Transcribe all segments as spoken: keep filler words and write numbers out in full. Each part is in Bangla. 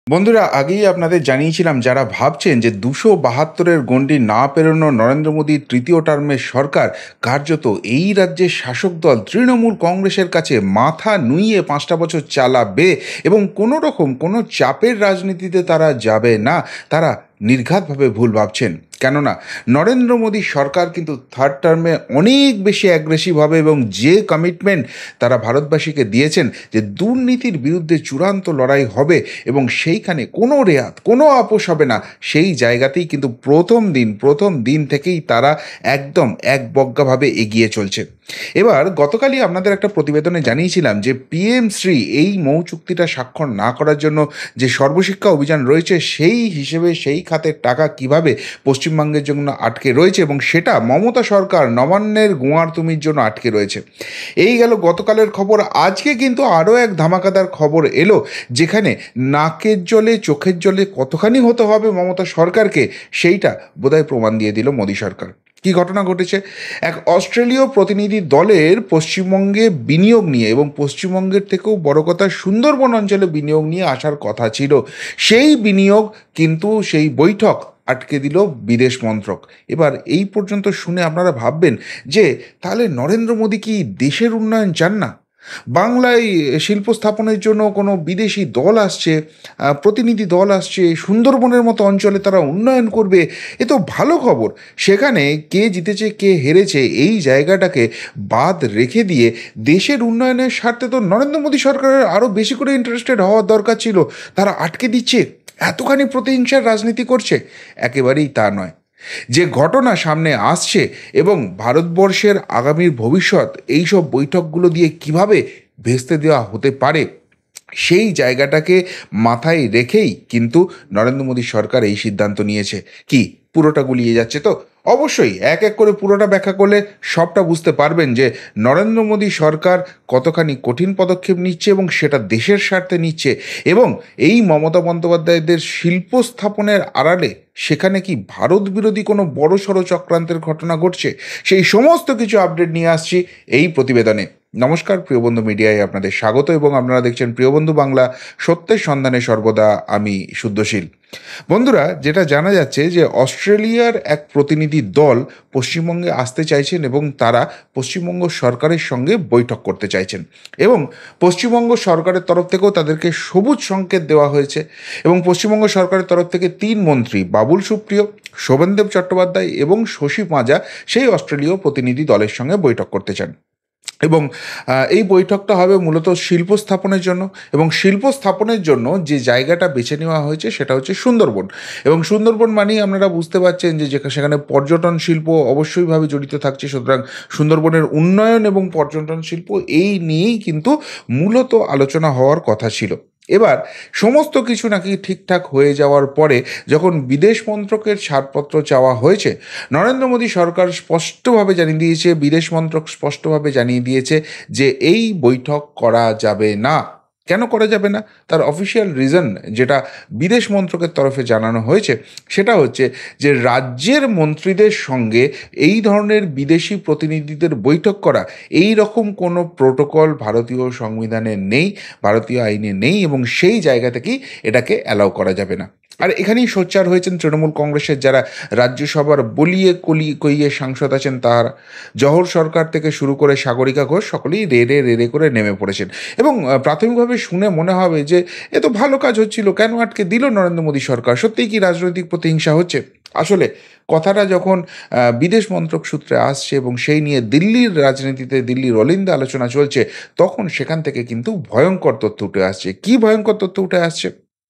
বন্ধুরা, আগেই আপনাদের জানিয়েছিলাম যারা ভাবছেন যে দুশো বাহাত্তরের গণ্ডি না পেরোনো নরেন্দ্র মোদীর তৃতীয় টার্মের সরকার কার্যত এই রাজ্যের শাসক দল তৃণমূল কংগ্রেসের কাছে মাথা নুইয়ে পাঁচটা বছর চালাবে এবং কোনো রকম কোনো চাপের রাজনীতিতে তারা যাবে না, তারা নির্ঘাতভাবে ভুল ভাবছেন। কেননা নরেন্দ্র মোদী সরকার কিন্তু থার্ড টার্মে অনেক বেশি অ্যাগ্রেসিভ হবে এবং যে কমিটমেন্ট তারা ভারতবাসীকে দিয়েছেন যে দুর্নীতির বিরুদ্ধে চূড়ান্ত লড়াই হবে এবং সেইখানে কোনো রেয়াত কোনো আপোষ হবে না, সেই জায়গাতেই কিন্তু প্রথম দিন প্রথম দিন থেকেই তারা একদম একবজ্ঞাভাবে এগিয়ে চলছে। এবার গতকালই আপনাদের একটা প্রতিবেদনে জানিয়েছিলাম যে পিএম শ্রী এই মৌ চুক্তিটা স্বাক্ষর না করার জন্য যে সর্বশিক্ষা অভিযান রয়েছে সেই হিসেবে সেই খাতের টাকা কিভাবে পশ্চিমবঙ্গের জন্য আটকে রয়েছে এবং সেটা মমতা সরকার নবান্নের গোয়ার তুমির জন্য আটকে রয়েছে। এই গেল গতকালের খবর। আজকে কিন্তু আরও এক ধামাকাদার খবর এলো, যেখানে নাকের জলে চোখের জলে কতখানি হতে হবে মমতা সরকারকে সেইটা বোধহয় প্রমাণ দিয়ে দিল মোদী সরকার। কি ঘটনা ঘটেছে, এক অস্ট্রেলীয় প্রতিনিধি দলের পশ্চিমবঙ্গে বিনিয়োগ নিয়ে এবং পশ্চিমবঙ্গের থেকেও বড় কথা সুন্দরবন অঞ্চলে বিনিয়োগ নিয়ে আসার কথা ছিল, সেই বিনিয়োগ কিন্তু সেই বৈঠক আটকে দিল বিদেশ মন্ত্রক। এবার এই পর্যন্ত শুনে আপনারা ভাববেন যে তাহলে নরেন্দ্র মোদী কি দেশের উন্নয়ন চান না? বাংলায় শিল্প স্থাপনের জন্য কোনো বিদেশি দল আসছে, প্রতিনিধি দল আসছে, সুন্দরবনের মতো অঞ্চলে তারা উন্নয়ন করবে, এ তো ভালো খবর। সেখানে কে জিতেছে কে হেরেছে এই জায়গাটাকে বাদ রেখে দিয়ে দেশের উন্নয়নের স্বার্থে তো নরেন্দ্র মোদী সরকারের আরও বেশি করে ইন্টারেস্টেড হওয়ার দরকার ছিল, তারা আটকে দিচ্ছে, এতখানি প্রতিহিংসার রাজনীতি করছে। একেবারেই তা নয়। যে ঘটনা সামনে আসছে এবং ভারতবর্ষের আগামীর ভবিষ্যৎ এইসব বৈঠকগুলো দিয়ে কিভাবে ভেস্তে দেওয়া হতে পারে, সেই জায়গাটাকে মাথায় রেখেই কিন্তু নরেন্দ্র মোদী সরকার এই সিদ্ধান্ত নিয়েছে। কি পুরোটা গুলিয়ে যাচ্ছে তো? অবশ্যই এক এক করে পুরোটা ব্যাখ্যা করলে সবটা বুঝতে পারবেন যে নরেন্দ্র মোদী সরকার কতখানি কঠিন পদক্ষেপ নিচ্ছে এবং সেটা দেশের স্বার্থে নিচ্ছে এবং এই মমতা বন্দ্যোপাধ্যায়দের শিল্প স্থাপনের আড়ালে সেখানে কি ভারত বিরোধী কোনো বড় সড়ো চক্রান্তের ঘটনা ঘটছে, সেই সমস্ত কিছু আপডেট নিয়ে আসছি এই প্রতিবেদনে। নমস্কার, প্রিয়বন্ধু মিডিয়ায় আপনাদের স্বাগত এবং আপনারা দেখছেন প্রিয়বন্ধু বাংলা, সত্যের সন্ধানে সর্বদা আমি শুদ্ধশীল। বন্ধুরা, যেটা জানা যাচ্ছে যে অস্ট্রেলিয়ার এক প্রতিনিধি দল পশ্চিমবঙ্গে আসতে চাইছেন এবং তারা পশ্চিমবঙ্গ সরকারের সঙ্গে বৈঠক করতে চাইছেন এবং পশ্চিমবঙ্গ সরকারের তরফ থেকেও তাদেরকে সবুজ সংকেত দেওয়া হয়েছে এবং পশ্চিমবঙ্গ সরকারের তরফ থেকে তিন মন্ত্রী বাবুল সুপ্রিয়, শোভনদেব চট্টোপাধ্যায় এবং শশী পাঁজা সেই অস্ট্রেলীয় প্রতিনিধি দলের সঙ্গে বৈঠক করতে চান এবং এই বৈঠকটা হবে মূলত শিল্প স্থাপনের জন্য এবং শিল্প স্থাপনের জন্য যে জায়গাটা বেছে নেওয়া হয়েছে সেটা হচ্ছে সুন্দরবন এবং সুন্দরবন মানেই আপনারা বুঝতে পারছেন যে সেখানে পর্যটন শিল্প অবশ্যইভাবে জড়িত থাকছে। সুতরাং সুন্দরবনের উন্নয়ন এবং পর্যটন শিল্প এই নিয়েই কিন্তু মূলত আলোচনা হওয়ার কথা ছিল। এবার সমস্ত কিছু নাকি ঠিকঠাক হয়ে যাওয়ার পরে যখন বিদেশ মন্ত্রকের ছাড়পত্র চাওয়া হয়েছে, নরেন্দ্র মোদী সরকার স্পষ্টভাবে জানিয়ে দিয়েছে, বিদেশ মন্ত্রক স্পষ্টভাবে জানিয়ে দিয়েছে যে এই বৈঠক করা যাবে না। কেন করা যাবে না? তার অফিসিয়াল রিজন যেটা বিদেশ মন্ত্রকের তরফে জানানো হয়েছে সেটা হচ্ছে যে রাজ্যের মন্ত্রীদের সঙ্গে এই ধরনের বিদেশি প্রতিনিধিদের বৈঠক করা এই রকম কোনো প্রোটোকল ভারতীয় সংবিধানে নেই, ভারতীয় আইনে নেই এবং সেই জায়গা থেকেই এটাকে অ্যালাউ করা যাবে না। আর এখানেই সোচ্চার হয়েছেন তৃণমূল কংগ্রেসের যারা রাজ্যসভার বলিয়ে কলি কইয়ে সাংসদ আছেন, তারা জহর সরকার থেকে শুরু করে সাগরিকা ঘোষ সকলেই রেড়ে রেড়ে করে নেমে পড়েছেন এবং প্রাথমিকভাবে শুনে মনে হবে যে এ তো ভালো কাজ হচ্ছিল, কেন আটকে দিল নরেন্দ্র মোদী সরকার? সত্যিই কি রাজনৈতিক প্রতিহিংসা হচ্ছে? আসলে কথাটা যখন বিদেশ মন্ত্রক সূত্রে আসছে এবং সেই নিয়ে দিল্লির রাজনীতিতে দিল্লির অলিন্দে আলোচনা চলছে, তখন সেখান থেকে কিন্তু ভয়ঙ্কর তথ্য উঠে আসছে। কি ভয়ঙ্কর তথ্য উঠে আসছে?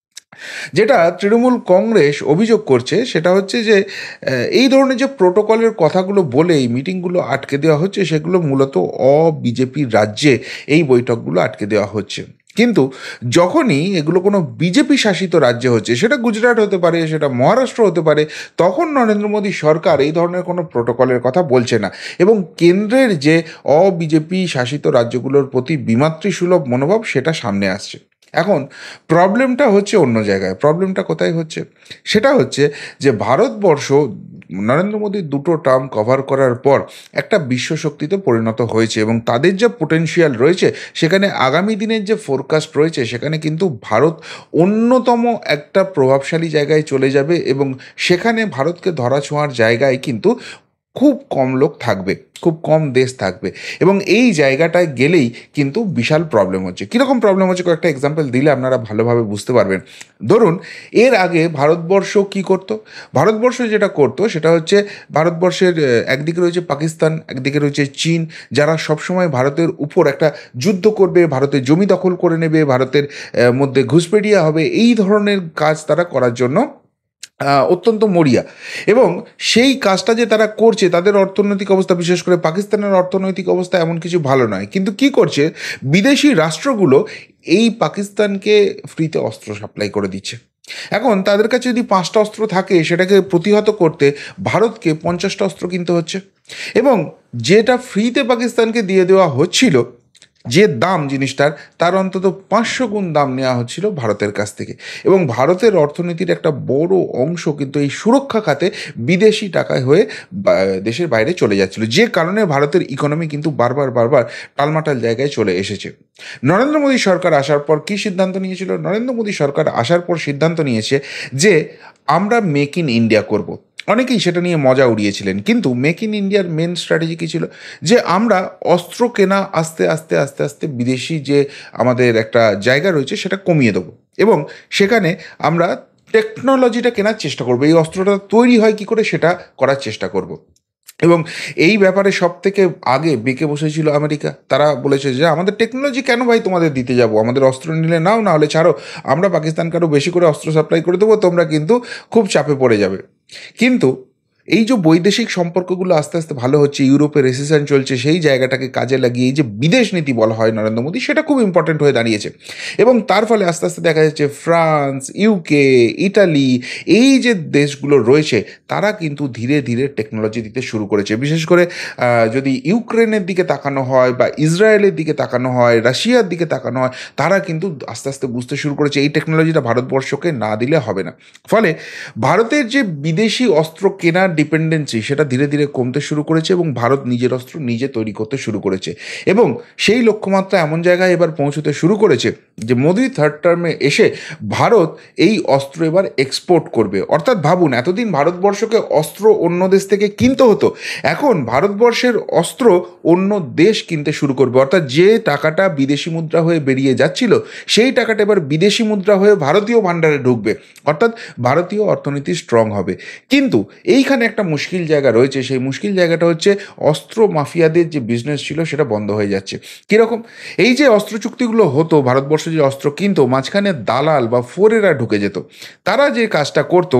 যেটা তৃণমূল কংগ্রেস অভিযোগ করছে সেটা হচ্ছে যে এই ধরনের যে প্রোটোকলের কথাগুলো বলে এই মিটিংগুলো আটকে দেওয়া হচ্ছে, সেগুলো মূলত অ বিজেপির রাজ্যে এই বৈঠকগুলো আটকে দেওয়া হচ্ছে। কিন্তু যখনই এগুলো কোনো বিজেপি শাসিত রাজ্যে হচ্ছে, সেটা গুজরাট হতে পারে, সেটা মহারাষ্ট্র হতে পারে, তখন নরেন্দ্র মোদী সরকার এই ধরনের কোনো প্রোটোকলের কথা বলছে না এবং কেন্দ্রের যে অ বিজেপি শাসিত রাজ্যগুলোর প্রতি বিমাতৃসুলভ মনোভাব সেটা সামনে আসছে। এখন প্রবলেমটা হচ্ছে অন্য জায়গায়। প্রবলেমটা কোথায় হচ্ছে? সেটা হচ্ছে যে ভারতবর্ষ নরেন্দ্র মোদীর দুটো টার্ম কভার করার পর একটা বিশ্বশক্তিতে পরিণত হয়েছে এবং তাদের যে পোটেনশিয়াল রয়েছে সেখানে আগামী দিনের যে ফোরকাস্ট রয়েছে সেখানে কিন্তু ভারত অন্যতম একটা প্রভাবশালী জায়গায় চলে যাবে এবং সেখানে ভারতকে ধরা ছোঁয়ার জায়গায় কিন্তু খুব কম লোক থাকবে, খুব কম দেশ থাকবে এবং এই জায়গাটায় গেলেই কিন্তু বিশাল প্রবলেম হচ্ছে। কীরকম প্রবলেম হচ্ছে কয়েকটা এক্সাম্পল দিলে আপনারা ভালোভাবে বুঝতে পারবেন। ধরুন এর আগে ভারতবর্ষ কি করতো, ভারতবর্ষ যেটা করতো সেটা হচ্ছে ভারতবর্ষের একদিকে রয়েছে পাকিস্তান, একদিকে রয়েছে চীন, যারা সবসময় ভারতের উপর একটা যুদ্ধ করবে, ভারতের জমি দখল করে নেবে, ভারতের মধ্যে ঘুষপেটিয়া হবে, এই ধরনের কাজ তারা করার জন্য অত্যন্ত মরিয়া। এবং সেই কাজটা যে তারা করছে, তাদের অর্থনৈতিক অবস্থা, বিশেষ করে পাকিস্তানের অর্থনৈতিক অবস্থা এমন কিছু ভালো নয়, কিন্তু কি করছে বিদেশি রাষ্ট্রগুলো এই পাকিস্তানকে ফ্রিতে অস্ত্র সাপ্লাই করে দিচ্ছে। এখন তাদের কাছে যদি পাঁচটা অস্ত্র থাকে সেটাকে প্রতিহত করতে ভারতকে পঞ্চাশটা অস্ত্র কিনতে হচ্ছে এবং যেটা ফ্রিতে পাকিস্তানকে দিয়ে দেওয়া হচ্ছিল যে দাম জিনিসটার, তার অন্তত পাঁচশো গুণ দাম নেওয়া হচ্ছিল ভারতের কাছ থেকে এবং ভারতের অর্থনীতির একটা বড় অংশ কিন্তু এই সুরক্ষা খাতে বিদেশি টাকায় হয়ে দেশের বাইরে চলে যাচ্ছিল, যে কারণে ভারতের ইকোনমি কিন্তু বারবার বারবার টালমাটাল জায়গায় চলে এসেছে। নরেন্দ্র মোদী সরকার আসার পর কী সিদ্ধান্ত নিয়েছিল? নরেন্দ্র মোদী সরকার আসার পর সিদ্ধান্ত নিয়েছে যে আমরা মেক ইন ইন্ডিয়া করব। অনেকেই সেটা নিয়ে মজা উড়িয়েছিলেন, কিন্তু মেক ইন ইন্ডিয়ার মেন স্ট্র্যাটেজি কী ছিল? যে আমরা অস্ত্র কেনা আস্তে আস্তে আস্তে আস্তে বিদেশি যে আমাদের একটা জায়গা রয়েছে সেটা কমিয়ে দেবো এবং সেখানে আমরা টেকনোলজিটা কেনার চেষ্টা করবো, এই অস্ত্রটা তৈরি হয় কী করে সেটা করার চেষ্টা করব। এবং এই ব্যাপারে সব থেকে আগে বেঁকে বসেছিল আমেরিকা। তারা বলেছে যে আমাদের টেকনোলজি কেন ভাই তোমাদের দিতে যাব, আমাদের অস্ত্র নিলে নাও, না হলে ছাড়ো, আমরা পাকিস্তানকে আরও বেশি করে অস্ত্র সাপ্লাই করে দেবো, তোমরা কিন্তু খুব চাপে পড়ে যাবে। কিন্তু এই যে বৈদেশিক সম্পর্কগুলো আস্তে আস্তে ভালো হচ্ছে, ইউরোপে রেসেশন চলছে, সেই জায়গাটাকে কাজে লাগিয়ে এই যে বিদেশ নীতি বলা হয় নরেন্দ্র মোদী, সেটা খুব ইম্পর্টেন্ট হয়ে দাঁড়িয়েছে এবং তার ফলে আস্তে আস্তে দেখা যাচ্ছে ফ্রান্স, ইউকে, ইটালি, এই যে দেশগুলো রয়েছে তারা কিন্তু ধীরে ধীরে টেকনোলজি দিতে শুরু করেছে। বিশেষ করে যদি ইউক্রেনের দিকে তাকানো হয় বা ইসরায়েলের দিকে তাকানো হয়, রাশিয়ার দিকে তাকানো হয়, তারা কিন্তু আস্তে আস্তে বুঝতে শুরু করেছে এই টেকনোলজিটা ভারতবর্ষকে না দিলে হবে না। ফলে ভারতের যে বিদেশি অস্ত্র কেনার ডিপেন্ডেন্সি সেটা ধীরে ধীরে কমতে শুরু করেছে এবং ভারত নিজের অস্ত্র নিজে তৈরি করতে শুরু করেছে এবং সেই লক্ষ্যমাত্রা এমন জায়গায় এবার পৌঁছতে শুরু করেছে যে মোদি থার্ড টার্মে এসে ভারত এই অস্ত্র এবার এক্সপোর্ট করবে। অর্থাৎ ভাবুন, এতদিন ভারতবর্ষকে অস্ত্র অন্য দেশ থেকে কিনতে হতো, এখন ভারতবর্ষের অস্ত্র অন্য দেশ কিনতে শুরু করবে। অর্থাৎ যে টাকাটা বিদেশি মুদ্রা হয়ে বেরিয়ে যাচ্ছিল সেই টাকাটা এবার বিদেশি মুদ্রা হয়ে ভারতীয় ভাণ্ডারে ঢুকবে, অর্থাৎ ভারতীয় অর্থনীতি স্ট্রং হবে। কিন্তু এইখানে একটা মুশকিল জায়গা রয়েছে, সেই মুশকিল জায়গাটা হচ্ছে অস্ত্র মাফিয়াদের যে বিজনেস ছিল সেটা বন্ধ হয়ে যাচ্ছে। কীরকম? এই যে অস্ত্র চুক্তিগুলো হতো, ভারতবর্ষ যে অস্ত্র কিনতো, মাঝখানে দালাল বা ফোরেরা ঢুকে যেত। তারা যে কাজটা করতো,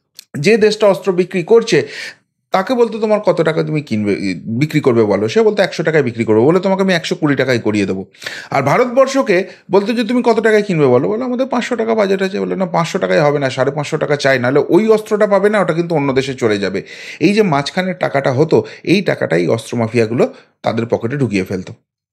যে দেশটা অস্ত্র বিক্রি করছে তাকে বলতো তোমার কত টাকা তুমি কিনবে বিক্রি করবে বলো, সে বলতো একশো টাকায় বিক্রি করবো, বলে তোমাকে আমি একশো কুড়ি টাকায় করিয়ে দেবো। আর ভারতবর্ষকে বলতো যে তুমি কত টাকায় কিনবে বলো, বলে আমাদের পাঁচশো টাকা বাজেট আছে, বলে না পাঁচশো টাকায় হবে না, সাড়ে পাঁচশো টাকা চাই, নাহলে ওই অস্ত্রটা পাবে না, ওটা কিন্তু অন্য দেশে চলে যাবে। এই যে মাঝখানের টাকাটা হতো, এই টাকাটাই অস্ত্র মাফিয়াগুলো তাদের পকেটে ঢুকিয়ে ফেলতো।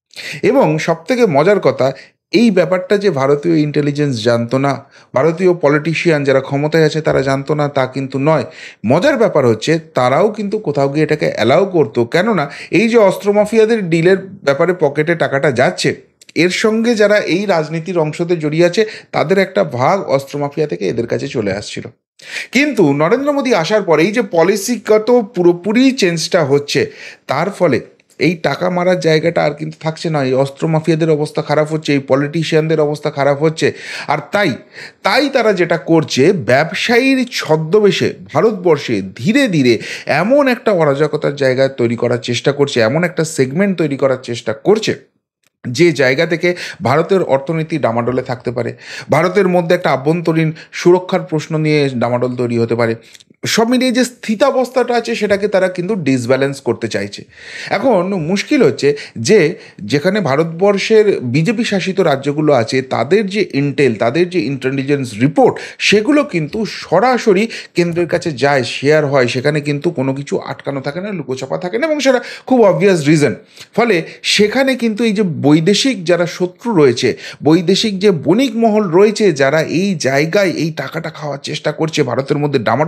এবং সবথেকে মজার কথা, এই ব্যাপারটা যে ভারতীয় ইন্টেলিজেন্স জানতো না, ভারতীয় পলিটিশিয়ান যারা ক্ষমতায় আছে তারা জানতো না তা কিন্তু নয়। মজার ব্যাপার হচ্ছে তারাও কিন্তু কোথাও গিয়ে এটাকে অ্যালাউ করতো, কেননা এই যে অস্ত্র মাফিয়াদের ডিলের ব্যাপারে পকেটে টাকাটা যাচ্ছে, এর সঙ্গে যারা এই রাজনীতির অংশতে জড়িয়ে আছে তাদের একটা ভাগ অস্ত্র মাফিয়া থেকে এদের কাছে চলে আসছিল। কিন্তু নরেন্দ্র মোদী আসার পর এই যে পলিসিগত পুরোপুরি চেঞ্জটা হচ্ছে, তার ফলে এই টাকা মারার জায়গাটা আর কিন্তু থাকছে না, এই অস্ত্র মাফিয়াদের অবস্থা খারাপ হচ্ছে, এই পলিটিশিয়ানদের অবস্থা খারাপ হচ্ছে। আর তাই তাই তারা যেটা করছে, ব্যবসায়ীর ছদ্মবেশে ভারতবর্ষে ধীরে ধীরে এমন একটা অরাজকতার জায়গা তৈরি করার চেষ্টা করছে, এমন একটা সেগমেন্ট তৈরি করার চেষ্টা করছে যে জায়গা থেকে ভারতের অর্থনীতি ডামাডোলে থাকতে পারে, ভারতের মধ্যে একটা আভ্যন্তরীণ সুরক্ষার প্রশ্ন নিয়ে ডামাডোল তৈরি হতে পারে। সব মিলিয়ে যে স্থিতাবস্থাটা আছে সেটাকে তারা কিন্তু ডিসব্যালেন্স করতে চাইছে। এখন মুশকিল হচ্ছে যে যেখানে ভারতবর্ষের বিজেপি শাসিত রাজ্যগুলো আছে তাদের যে ইন্টেল, তাদের যে ইন্টেলিজেন্স রিপোর্ট, সেগুলো কিন্তু সরাসরি কেন্দ্রের কাছে যায়, শেয়ার হয়, সেখানে কিন্তু কোনো কিছু আটকানো থাকে না, লুকোচাপা থাকে না এবং সেটা খুব অবভিয়াস রিজন। ফলে সেখানে কিন্তু এই যে বৈদেশিক যারা শত্রু রয়েছে, বৈদেশিক যে বণিক মহল রয়েছে, যারা এই জায়গায় এই টাকাটা খাওয়ার চেষ্টা করছে, ভারতের মধ্যে ডামাডোল তৈরি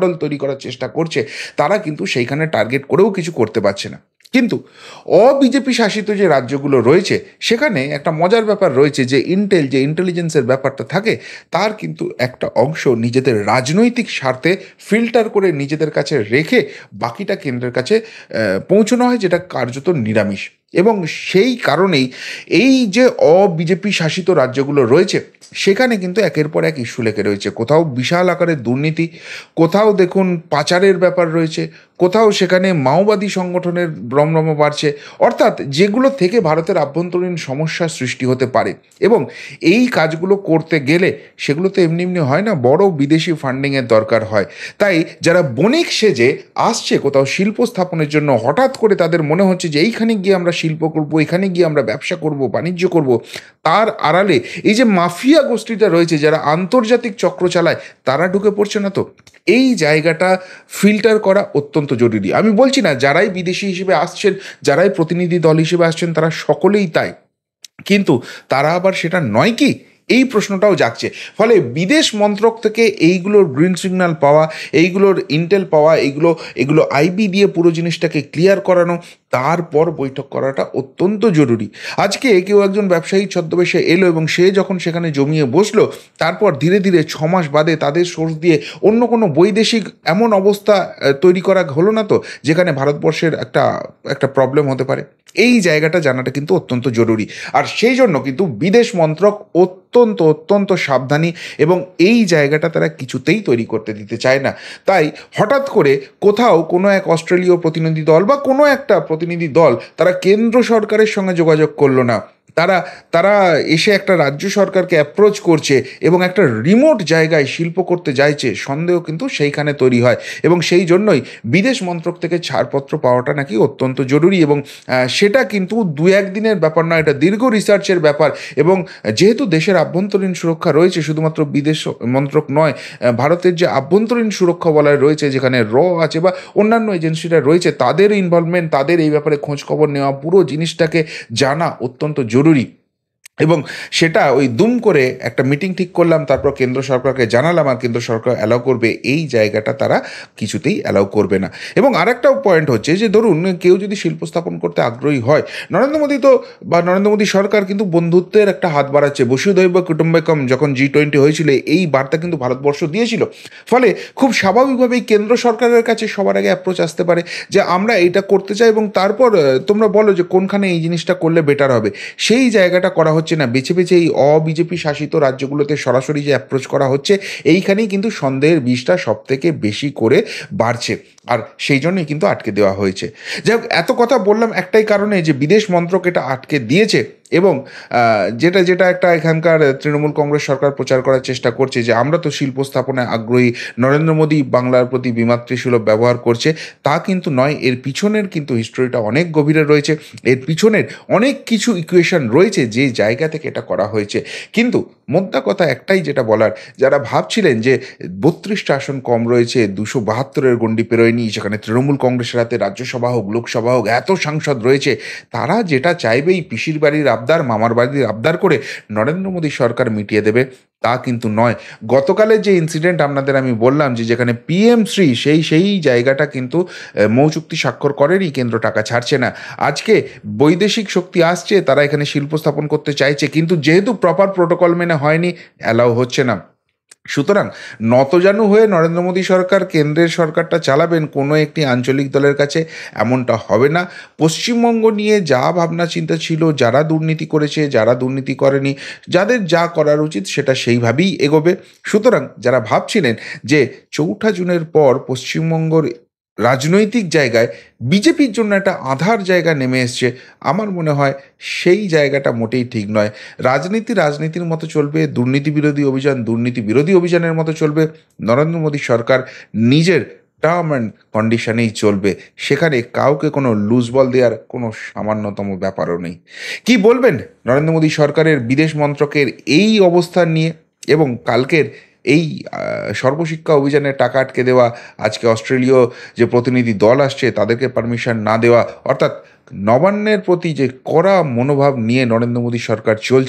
করার চেষ্টা করছে, তারা কিন্তু সেইখানে টার্গেট করেও কিছু করতে পারছে না। কিন্তু অবিজেপি শাসিত যে রাজ্যগুলো রয়েছে সেখানে একটা মজার ব্যাপার রয়েছে যে ইন্টেল, যে ইন্টেলিজেন্সের ব্যাপারটা থাকে, তার কিন্তু একটা অংশ নিজেদের রাজনৈতিক স্বার্থে ফিল্টার করে নিজেদের কাছে রেখে বাকিটা কেন্দ্রের কাছে পৌঁছানো হয়, যেটা কার্যত নিরামিষ। এবং সেই কারণেই এই যে অবিজেপি শাসিত রাজ্যগুলো রয়েছে সেখানে কিন্তু একের পর এক ইস্যু লেগে রয়েছে। কোথাও বিশাল আকারের দুর্নীতি, কোথাও দেখুন পাচারের ব্যাপার রয়েছে, কোথাও সেখানে মাওবাদী সংগঠনের রমরম বাড়ছে, অর্থাৎ যেগুলো থেকে ভারতের আভ্যন্তরীণ সমস্যার সৃষ্টি হতে পারে। এবং এই কাজগুলো করতে গেলে সেগুলো তো এমনি এমনি হয় না, বড় বিদেশি ফান্ডিংয়ের দরকার হয়। তাই যারা বণিক সেজে আসছে কোথাও শিল্প স্থাপনের জন্য, হঠাৎ করে তাদের মনে হচ্ছে যে এইখানে গিয়ে আমরা শিল্প করবো, এখানে গিয়ে আমরা ব্যবসা করব, বাণিজ্য করব, তার আড়ালে এই যে মাফিয়া গোষ্ঠীটা রয়েছে যারা আন্তর্জাতিক চক্র চালায়, তারা ঢুকে পড়ছে না। তো এই জায়গাটা ফিল্টার করা অত্যন্ত জরুরি। আমি বলছি না যারাই বিদেশি হিসেবে আসছেন, যারাই প্রতিনিধি দল হিসেবে আসছেন তারা সকলেই তাই, কিন্তু তারা আবার সেটা নয় কি, এই প্রশ্নটাও জাগছে। ফলে বিদেশ মন্ত্রক থেকে এইগুলোর গ্রিন সিগন্যাল পাওয়া, এইগুলোর ইন্টেল পাওয়া, এইগুলো এগুলো আইবি দিয়ে পুরো জিনিসটাকে ক্লিয়ার করানো, তারপর বৈঠক করাটা অত্যন্ত জরুরি। আজকে কেউ একজন ব্যবসায়ী ছদ্মবেশে এলো এবং সে যখন সেখানে জমিয়ে বসলো, তারপর ধীরে ধীরে ছ মাস বাদে তাদের সোর্স দিয়ে অন্য কোনো বৈদেশিক এমন অবস্থা তৈরি করা হলো না তো যেখানে ভারতবর্ষের একটা একটা প্রবলেম হতে পারে। এই জায়গাটা জানাটা কিন্তু অত্যন্ত জরুরি। আর সেই জন্য কিন্তু বিদেশ মন্ত্রক অত্যন্ত অত্যন্ত সাবধানী এবং এই জায়গাটা তারা কিছুতেই তৈরি করতে দিতে চায় না। তাই হঠাৎ করে কোথাও কোনো এক অস্ট্রেলীয় প্রতিনিধি দল বা কোনো একটা প্রতিনিধি দল তারা কেন্দ্র সরকারের সঙ্গে যোগাযোগ করলো না, তারা তারা এসে একটা রাজ্য সরকারকে অ্যাপ্রোচ করছে এবং একটা রিমোট জায়গায় শিল্প করতে চাইছে, সন্দেহ কিন্তু সেইখানে তৈরি হয়। এবং সেই জন্যই বিদেশ মন্ত্রক থেকে ছাড়পত্র পাওয়াটা নাকি অত্যন্ত জরুরি। এবং সেটা কিন্তু দু একদিনের ব্যাপার নয়, এটা দীর্ঘ রিসার্চের ব্যাপার। এবং যেহেতু দেশের আভ্যন্তরীণ সুরক্ষা রয়েছে, শুধুমাত্র বিদেশ মন্ত্রক নয়, ভারতের যে আভ্যন্তরীণ সুরক্ষা বলয় রয়েছে, যেখানে র আছে বা অন্যান্য এজেন্সিরা রয়েছে, তাদের ইনভলভমেন্ট, তাদের এই ব্যাপারে খোঁজখবর নেওয়া, পুরো জিনিসটাকে জানা অত্যন্ত জরুরি। এবং সেটা ওই দুম করে একটা মিটিং ঠিক করলাম, তারপর কেন্দ্র সরকারকে জানালাম, আর কেন্দ্র সরকার অ্যালাউ করবে, এই জায়গাটা তারা কিছুতেই অ্যালাউ করবে না। এবং আরেকটাও পয়েন্ট হচ্ছে যে ধরুন কেউ যদি শিল্প স্থাপন করতে আগ্রহী হয়, নরেন্দ্র মোদী তো বা নরেন্দ্র মোদী সরকার কিন্তু বন্ধুত্বের একটা হাত বাড়াচ্ছে। বসুধৈব কুটুম্বকম যখন জি টোয়েন্টি হয়েছিল, এই বার্তা কিন্তু ভারতবর্ষ দিয়েছিল। ফলে খুব স্বাভাবিকভাবেই কেন্দ্র সরকারের কাছে সবার আগে অ্যাপ্রোচ আসতে পারে যে আমরা এইটা করতে চাই এবং তারপর তোমরা বলো যে কোনখানে এই জিনিসটা করলে বেটার হবে। সেই জায়গাটা করা হচ্ছে না, বেছে বেছে এই অবিজেপি শাসিত রাজ্যগুলোতে সরাসরি যে অ্যাপ্রোচ করা হচ্ছে, এইখানেই কিন্তু সন্দেহের বিষটা সব থেকে বেশি করে বাড়ছে। আর সেই জন্যই কিন্তু আটকে দেওয়া হয়েছে। যাই হোক, এত কথা বললাম একটাই কারণে যে বিদেশ মন্ত্রক এটা আটকে দিয়েছে। এবং যেটা যেটা একটা এখানকার তৃণমূল কংগ্রেস সরকার প্রচার করার চেষ্টা করছে যে আমরা তো শিল্প স্থাপনায় আগ্রহী, নরেন্দ্র মোদী বাংলার প্রতি বিমাতৃসুলভ ব্যবহার করছে, তা কিন্তু নয়। এর পিছনের কিন্তু হিস্টোরিটা অনেক গভীরে রয়েছে, এর পিছনের অনেক কিছু ইকুয়েশন রয়েছে যে জায়গা থেকে এটা করা হয়েছে। কিন্তু মোদ্দা কথা একটাই যেটা বলার, যারা ভাবছিলেন যে বত্রিশটা আসন কম রয়েছে, দুশো বাহাত্তরের গণ্ডি পেরোয়নি, সেখানে তৃণমূল কংগ্রেসের হাতে রাজ্যসভা হোক লোকসভা হোক এত সাংসদ রয়েছে, তারা যেটা চাইবেই পিসির বাড়ির আবদার, মামার বাড়ির আবদার করে নরেন্দ্র মোদী সরকার মিটিয়ে দেবে, তা কিন্তু নয়। গতকালের যে ইনসিডেন্ট আপনাদের আমি বললাম যে যেখানে পিএম শ্রী সেই সেই জায়গাটা কিন্তু মৌ চুক্তি স্বাক্ষর করেনি, কেন্দ্র টাকা ছাড়ছে না। আজকে বৈদেশিক শক্তি আসছে, তারা এখানে শিল্প স্থাপন করতে চাইছে, কিন্তু যেহেতু প্রপার প্রোটোকল মেনে হয়নি, অ্যালাউ হচ্ছে না। সুতরাং নতজানু হয়ে নরেন্দ্র মোদী সরকার কেন্দ্রের সরকারটা চালাবেন কোনো একটি আঞ্চলিক দলের কাছে, এমনটা হবে না। পশ্চিমবঙ্গ নিয়ে যা ভাবনা চিন্তা ছিল, যারা দুর্নীতি করেছে, যারা দুর্নীতি করেনি, যাদের যা করার উচিত সেটা সেইভাবেই এগোবে। সুতরাং যারা ভাবছিলেন যে চৌঠা জুনের পর পশ্চিমবঙ্গর রাজনৈতিক জায়গায় বিজেপির জন্য একটা আধার জায়গা নেমে এসছে, আমার মনে হয় সেই জায়গাটা মোটেই ঠিক নয়। রাজনীতি রাজনীতির মতো চলবে, দুর্নীতি বিরোধী অভিযান দুর্নীতি বিরোধী অভিযানের মতো চলবে। নরেন্দ্র মোদী সরকার নিজের টার্ম অ্যান্ড কন্ডিশনেই চলবে, সেখানে কাউকে কোনো লুজ বল দেওয়ার কোনো সামান্যতম ব্যাপারও নেই। কি বলবেন নরেন্দ্র মোদী সরকারের বিদেশ মন্ত্রকের এই অবস্থান নিয়ে? এবং কালকের এই সর্বশিক্ষা অভিযানের টাকা আটকে দেওয়া, আজকে অস্ট্রেলীয় যে প্রতিনিধি দল আসছে তাদেরকে পারমিশন না দেওয়া, অর্থাৎ নবান্নের প্রতি যে কড়া মনোভাব নিয়ে নরেন্দ্র মোদী সরকার চলছে,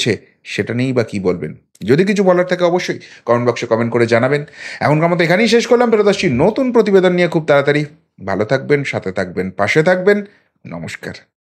সেটা নিয়েই বা কী বলবেন? যদি কিছু বলার থাকে অবশ্যই কমেন্ট বক্সে কমেন্ট করে জানাবেন। এখনকার মতো এখানেই শেষ করলাম, ফেরত আসছি নতুন প্রতিবেদন নিয়ে খুব তাড়াতাড়ি। ভালো থাকবেন, সাথে থাকবেন, পাশে থাকবেন। নমস্কার।